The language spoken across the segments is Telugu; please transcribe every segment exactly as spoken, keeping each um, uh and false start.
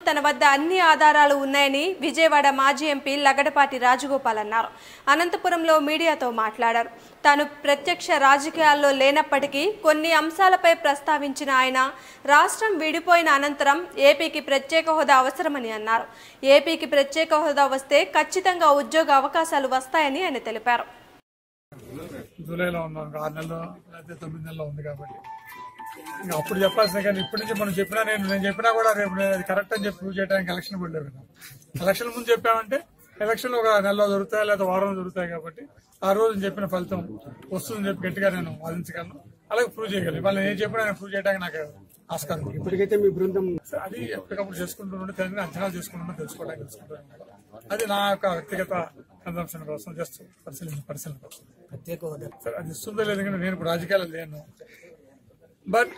తన వద్ద అన్ని ఆధారాలు ఉన్నాయని విజయవాడ మాజీ ఎంపీ లగడపాటి రాజగోపాల్ అన్నారు. అనంతపురంలో మీడియాతో మాట్లాడారు. తాను ప్రత్యక్ష రాజకీయాల్లో లేనప్పటికీ కొన్ని అంశాలపై ప్రస్తావించిన ఆయన రాష్ట్రం విడిపోయిన అనంతరం ఏపీకి ప్రత్యేక హోదా అవసరమని అన్నారు. ఏపీకి ప్రత్యేక హోదా వస్తే ఖచ్చితంగా ఉద్యోగ అవకాశాలు వస్తాయని ఆయన తెలిపారు. జూలైలో ఉన్నాం, ఆరు నెలలో లేకపోతే తొమ్మిది నెలలో ఉంది కాబట్టి ఇంకా అప్పుడు చెప్పాల్సిన, కానీ ఇప్పటి నుంచి మనం చెప్పినా నేను నేను చెప్పినా కూడా రేపు అది కరెక్ట్ అని చెప్పి ప్రూవ్ చేయడానికి ఎలక్షన్ కూడా లేదు. ఎలక్షన్ ముందు చెప్పామంటే ఎలక్షన్లు ఒక నెలలో దొరుకుతాయి లేదా వారంలో దొరుకుతాయి కాబట్టి ఆ రోజు చెప్పిన ఫలితం వస్తుందని చెప్పి గట్టిగా నేను వాదించగలను, అలాగే ప్రూవ్ చేయగలను. ఇవాళ నేను చెప్పినా నేను ప్రూవ్ చేయడానికి నాకు ఆస్కారం. ఇప్పటికైతే మీ బృందం అది ఎప్పటికప్పుడు చేసుకుంటుంటే తెలియని అంచనాలు చేసుకుంటున్నా తెలుసుకోవడానికి తెలుసుకుంటున్నాను. అది నా యొక్క వ్యక్తిగత కన్సంప్షన్ కోసం, జస్ట్ పరిశీలన పరిశీలన కోసం. ప్రత్యేక హోదా సార్ అది ఇస్తుందో లేదు, కానీ నేను ఇప్పుడు రాజకీయాలు లేను. బట్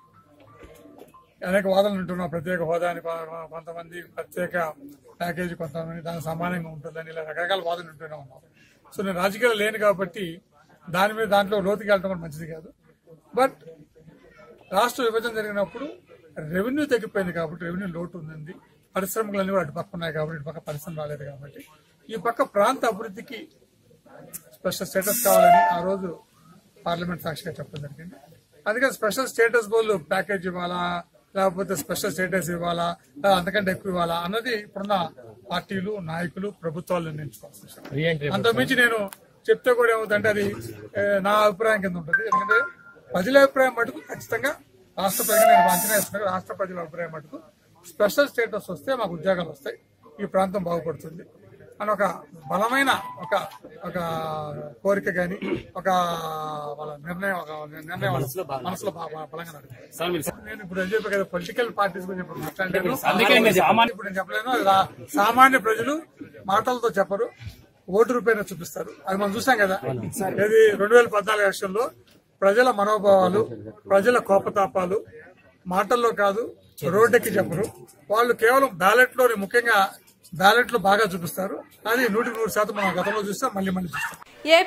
అనేక వాదనలు ఉంటున్నాం. ప్రత్యేక హోదా అని కొంతమంది, ప్రత్యేక ప్యాకేజీ కొంతమంది, దానికి సమానంగా ఉంటుందని ఇలా రకరకాల వాదనలు ఉంటూనే ఉన్నాం. సో నేను రాజకీయాలు లేను కాబట్టి దాని మీద దాంట్లో లోతుకి వెళ్ళడం కూడా మంచిది కాదు. బట్ రాష్ట్ర విభజన జరిగినప్పుడు రెవెన్యూ తగ్గిపోయింది కాబట్టి, రెవెన్యూ లోటు ఉంది, పరిశ్రమలన్నీ కూడా అటు పక్క ఉన్నాయి కాబట్టి, ఇటు పక్క పరిశ్రమ రాలేదు కాబట్టి ఈ పక్క ప్రాంత అభివృద్ధికి స్పెషల్ స్టేటస్ కావాలని ఆ రోజు పార్లమెంట్ సాక్షిగా చెప్పడం జరిగింది. అందుకని స్పెషల్ స్టేటస్ బోల్ ప్యాకేజ్ ఇవ్వాలా, లేకపోతే స్పెషల్ స్టేటస్ ఇవ్వాలా, అంతకంటే ఎక్కువ ఇవ్వాలా అన్నది ఇప్పుడున్న పార్టీలు, నాయకులు, ప్రభుత్వాలు నిర్ణయించుకోవాల్సిన విషయం. అంతకుమించి నేను చెప్తే కూడా ఏమవుతుందంటే అది నా అభిప్రాయం కింద ఉంటుంది. ఎందుకంటే ప్రజల అభిప్రాయం మటుకు ఖచ్చితంగా రాష్ట్ర ప్రజలు నేను అంచనా వేస్తున్నాను. రాష్ట్ర ప్రజల అభిప్రాయం మటుకు స్పెషల్ స్టేటస్ వస్తే మాకు ఉద్యోగాలు వస్తాయి, ఈ ప్రాంతం బాగుపడుతుంది అని ఒక బలమైన ఒక ఒక కోరిక గాని ఒక వాళ్ళ నిర్ణయం ఒక నిర్ణయం మనసులో బలంగా నడుస్తుంది. నేను ఇప్పుడు ఏం చెప్పే కదా పొలిటికల్ పార్టీస్ గురించి ఇప్పుడు మాట్లాడాను. ఇప్పుడు నేను చెప్పలేను. సామాన్య ప్రజలు మాటలతో చెప్పరు, ఓటు రూపాయన చూపిస్తారు. అది మనం చూసాం కదా. ఇది రెండు వేల పద్నాలుగు ఎలక్షన్ లో ప్రజల మనోభావాలు, ప్రజల కోపతాపాలు మాటల్లో కాదు, రోడ్డెక్కి చెప్పరు. వాళ్ళు కేవలం బ్యాలెట్ లోని, ముఖ్యంగా బ్యాలెట్ లో బాగా చూపిస్తారు. అది నూటికి నూరు శాతం మనం గతంలో చూస్తాం, మళ్ళీ మళ్ళీ చూస్తాం.